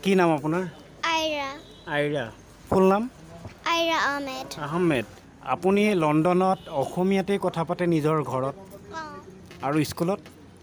কি নাম আপোনাৰ? আইৰা। আইৰা। ফুল নাম? আইৰা আহমেদ। আহমেদ। আপুনি লণ্ডনত অসমীয়াতে কথা পাতে নিজৰ ঘৰত আৰু স্কুলত?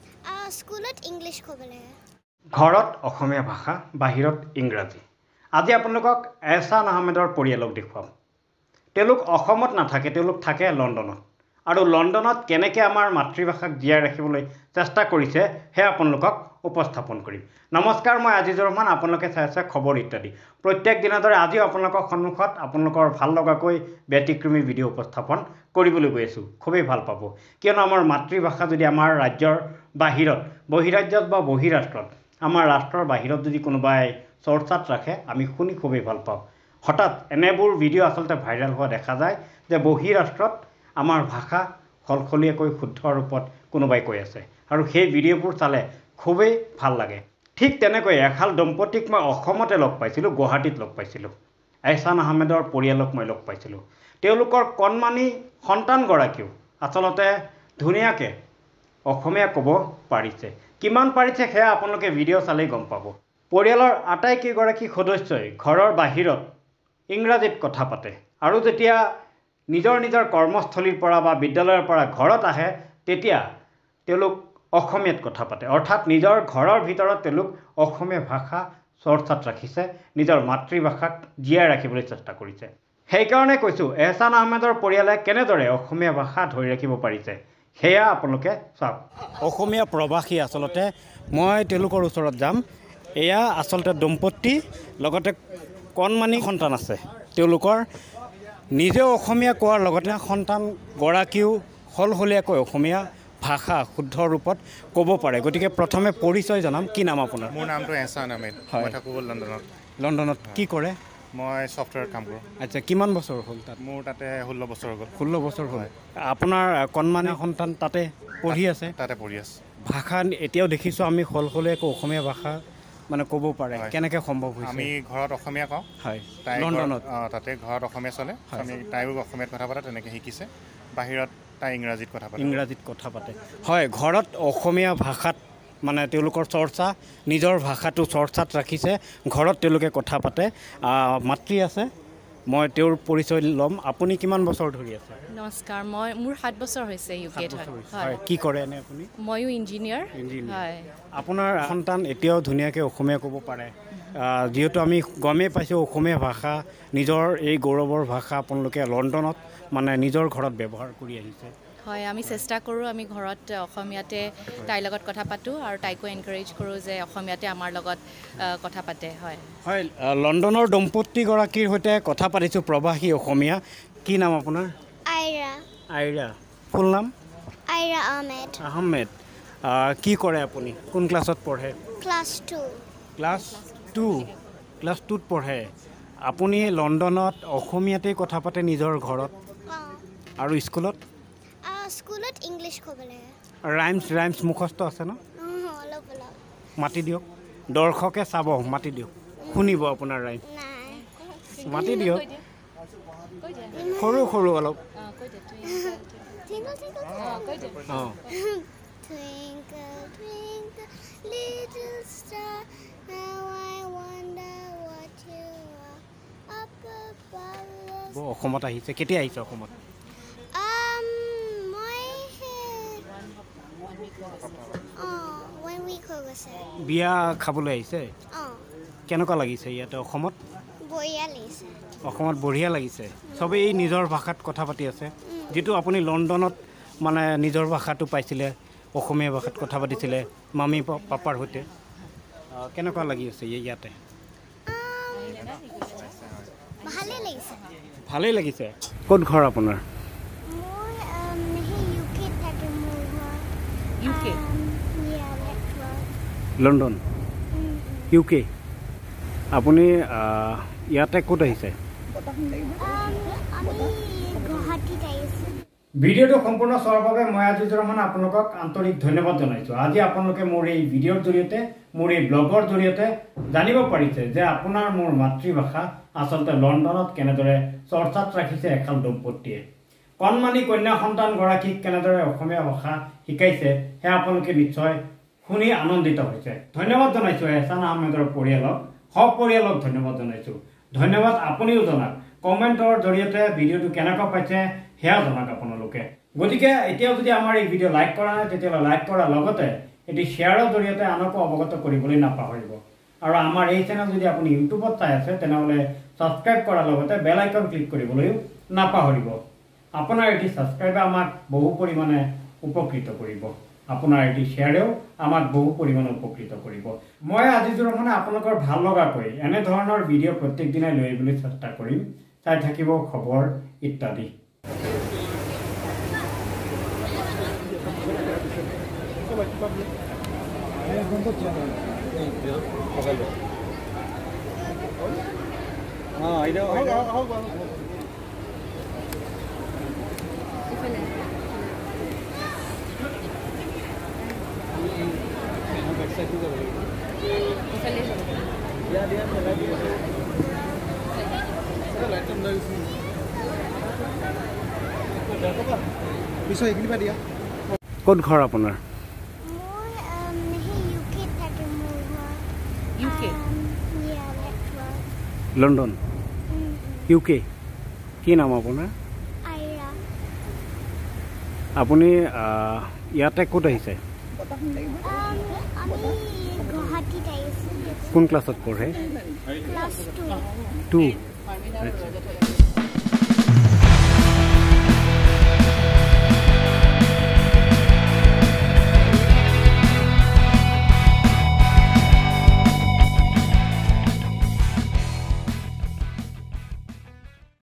স্কুলত ইংলিছ ক'ব লাগে। ঘৰত অসমীয়া ভাষা, বাহিৰত ইংৰাজী। আজি আপোনালোকক এহছান আহমেদৰ পৰিয়ালক দেখুৱাম। তেওঁলোক অসমত নাথাকে, তেওঁলোক থাকে লণ্ডনত। আৰু লণ্ডনত কেনেকৈ আমাৰ মাতৃভাষাক জীয়াই ৰাখিবলৈ চেষ্টা কৰিছে সেয়া আপোনালোকক উপস্থাপন কৰিম। নমস্কাৰ, মই আজিজুৰ ৰহমান। আপোনালোকে চাই আছে খবৰ ইত্যাদি। প্ৰত্যেক দিনৰ দৰে আজিও আপোনালোকৰ সন্মুখত আপোনালোকৰ ভাল লগাকৈ ব্যতিক্ৰমী ভিডিঅ' উপস্থাপন কৰিবলৈ গৈ আছোঁ। খুবেই ভাল পাব, কিয়নো আমাৰ মাতৃভাষা যদি আমাৰ ৰাজ্যৰ বাহিৰত, বহিৰাজ্যত বা বহিৰাষ্ট্ৰত, আমাৰ ৰাষ্ট্ৰৰ বাহিৰত যদি কোনোবাই চৰ্চাত ৰাখে, আমি শুনি খুবেই ভাল পাওঁ। হঠাৎ এনেবোৰ ভিডিঅ' আচলতে ভাইৰেল হোৱা দেখা যায় যে বহিৰাষ্ট্ৰত আমাৰ ভাষা সলসলীয়াকৈ শুদ্ধ ৰূপত কোনোবাই কৈ আছে, আৰু সেই ভিডিঅ'বোৰ চালে খুবেই ভাল লাগে। ঠিক তেনেকৈ এহাল দম্পতীক মই অসমতে লগ পাইছিলোঁ, গুৱাহাটীত লগ পাইছিলোঁ। এহছান আহমেদৰ পৰিয়ালক মই লগ পাইছিলোঁ। তেওঁলোকৰ কণমানি সন্তানগৰাকীও আচলতে ধুনীয়াকৈ অসমীয়া ক'ব পাৰিছে। কিমান পাৰিছে সেয়া আপোনালোকে ভিডিঅ' চালেই গম পাব। পৰিয়ালৰ আটাইকেইগৰাকী সদস্যই ঘৰৰ বাহিৰত ইংৰাজীত কথা পাতে, আৰু যেতিয়া নিজৰ নিজৰ কৰ্মস্থলীৰ পৰা বা বিদ্যালয়ৰ পৰা ঘৰত আহে তেতিয়া তেওঁলোক অসমীয়াত কথা পাতে। অৰ্থাৎ নিজৰ ঘৰৰ ভিতৰত তেওঁলোক অসমীয়া ভাষা চৰ্চাত ৰাখিছে, নিজৰ মাতৃভাষাক জীয়াই ৰাখিবলৈ চেষ্টা কৰিছে। সেইকাৰণে কৈছোঁ, এহছান আহমেদৰ পৰিয়ালে কেনেদৰে অসমীয়া ভাষা ধৰি ৰাখিব পাৰিছে সেয়া আপোনালোকে চাওক। অসমীয়া প্ৰৱাসী আচলতে মই তেওঁলোকৰ ওচৰত যাম। এয়া আচলতে দম্পতী, লগতে কণমানি সন্তান আছে তেওঁলোকৰ। নিজেও অসমীয়া কোৱাৰ লগতে সন্তানগৰাকীও সলসলীয়াকৈ অসমীয়া ভাষা শুদ্ধ ৰূপত ক'ব পাৰে। গতিকে প্ৰথমে পৰিচয় জনাম। কি নাম আপোনাৰ? মোৰ নামটো এহছান আহমেদ। মই থাকোঁ লণ্ডনত। লণ্ডনত কি কৰে? মই ছফ্টৱেৰ কাম কৰোঁ। আচ্ছা, কিমান বছৰ হ'ল তাত? মোৰ তাতে 16 বছৰ হ'ল। 16 বছৰ হ'ল। আপোনাৰ কণমানি সন্তান তাতে পঢ়ি আছে? তাতে পঢ়ি আছে। ভাষা এতিয়াও দেখিছোঁ আমি সলসলীয়াকৈ অসমীয়া ভাষা মানে ক'ব পাৰে, কেনেকৈ সম্ভৱ হৈছে? আমি ঘৰত অসমীয়া কওঁ। হয়, তাই লণ্ডনত তাতে ঘৰত অসমীয়া চলে। আমি তাইও অসমীয়াত কথা পাতে, তেনেকৈ শিকিছে। বাহিৰত তাই ইংৰাজীত কথা পাতে। ইংৰাজীত কথা পাতে। হয়, ঘৰত অসমীয়া ভাষাত মানে তেওঁলোকৰ চৰ্চা, নিজৰ ভাষাটো চৰ্চাত ৰাখিছে। ঘৰত তেওঁলোকে কথা পাতে। মাতৃ আছে, মই তেওঁৰ পৰিচয় ল'ম। আপুনি কিমান বছৰ ধৰি আছে? নমস্কাৰ, মোৰ 7 বছৰ হৈছে ইউকেত। হয়, কি কৰে এনে আপুনি? ময়ো ইঞ্জিনিয়াৰ। হয়। আপোনাৰ সন্তান এতিয়াও ধুনীয়াকৈ অসমীয়া ক'ব পাৰে, যিহেতু আমি গমেই পাইছোঁ অসমীয়া ভাষা নিজৰ এই গৌৰৱৰ ভাষা আপোনালোকে লণ্ডনত মানে নিজৰ ঘৰত ব্যৱহাৰ কৰি আহিছে। হয়, আমি চেষ্টা কৰোঁ, আমি ঘৰত অসমীয়াতে তাইৰ লগত কথা পাতোঁ, আৰু তাইকো এনকাৰেজ কৰোঁ যে অসমীয়াতে আমাৰ লগত কথা পাতে। হয় হয়, লণ্ডনৰ দম্পতীগৰাকীৰ সৈতে কথা পাতিছোঁ, প্ৰৱাসী অসমীয়া। কি নাম আপোনাৰ? আইৰা। আইৰা। ফুল নাম? আইৰা আহমেদ। আহমেদ। কি কৰে আপুনি? কোন ক্লাছত পঢ়ে? ক্লাছ 2। ক্লাছ 2? ক্লাছ 2ত পঢ়ে। আপুনি লণ্ডনত অসমীয়াতেই কথা পাতে নিজৰ ঘৰত আৰু স্কুলত? স্কুলত ইংলিছ ক'ব লাগে। ৰাইমছ মুখস্থ আছে ন? অলপ অলপ। মাতি দিয়ক, দৰ্শকে চাব, মাতি দিয়ক, শুনিব আপোনাৰ ৰাইম। মাতি দিয়ক, সৰু সৰু অলপ। অঁ, অসমত আহিছে। কেতিয়া আহিছে অসমত? বিয়া খাবলৈ আহিছে? কেনেকুৱা লাগিছে ইয়াতে অসমত? বঢ়িয়া লাগিছে। অসমত বঢ়িয়া লাগিছে। চবেই নিজৰ ভাষাত কথা পাতি আছে, যিটো আপুনি লণ্ডনত মানে নিজৰ ভাষাটো পাইছিলে, অসমীয়া ভাষাত কথা পাতিছিলে মামী পাপাৰ সৈতে। কেনেকুৱা লাগি আছে ইয়াতে? ভালেই লাগিছে। ক'ত ঘৰ আপোনাৰ? London, UK। আপুনি ইয়াতে ক'ত আহিছে? ভিডিঅ'টো সম্পূৰ্ণ চোৱাৰ বাবে মই আজিজুৰ ৰহমান আপোনালোকক আন্তৰিক ধন্যবাদ জনাইছোঁ। আজি আপোনালোকে মোৰ এই ভিডিঅ'ৰ জৰিয়তে, মোৰ এই ব্লগৰ জৰিয়তে জানিব পাৰিছে যে আপোনাৰ মোৰ মাতৃভাষা আচলতে লণ্ডনত কেনেদৰে চৰ্চাত ৰাখিছে এহাল দম্পতীয়ে। কণমানি কন্যা সন্তানগৰাকীক কেনেদৰে অসমীয়া ভাষা শিকাইছে সেয়া আপোনালোকে নিশ্চয় শুনি আনন্দিত হৈছে। ধন্যবাদ জনাইছোঁ এহছান আহমেদৰ পৰিয়ালক। সপৰিয়ালক ধন্যবাদ জনাইছোঁ ধন্যবাদ আপুনিও জনাক কমেণ্টৰ জৰিয়তে ভিডিঅ'টো কেনেকুৱা পাইছে সেয়া জনাক আপোনালোকে গতিকে এতিয়াও যদি আমাৰ এই ভিডিঅ' লাইক কৰা নাই তেতিয়াহ'লে লাইক কৰাৰ লগতে এটি শ্বেয়াৰৰ জৰিয়তে আনকো অৱগত কৰিবলৈ নাপাহৰিব আৰু আমাৰ এই চেনেল যদি আপুনি ইউটিউবত চাই আছে তেনেহ'লে ছাবস্ক্ৰাইব কৰাৰ লগতে বেল আইকন ক্লিক কৰিবলৈও নাপাহৰিব আপোনাৰ এটি ছাবস্ক্ৰাইবে আমাক বহু পৰিমাণে উপকৃত কৰিব আপোনাৰ এটি শ্বেয়াৰেও আমাক বহু পৰিমাণে উপকৃত কৰিব মই আজিজোৰ মানে আপোনালোকৰ ভাল লগাকৈ এনে ধৰণৰ ভিডিঅ' প্ৰত্যেক দিনাই লৈ আহিবলৈ চেষ্টা কৰিম চাই থাকিব খবৰ ইত্যাদি কোন ঘৰ আপোনাৰ লণ্ডন ইউকে কি নাম আপোনাৰ আপুনি ইয়াতে ক'ত আহিছে কোন ক্লাছত পঢ়ে 2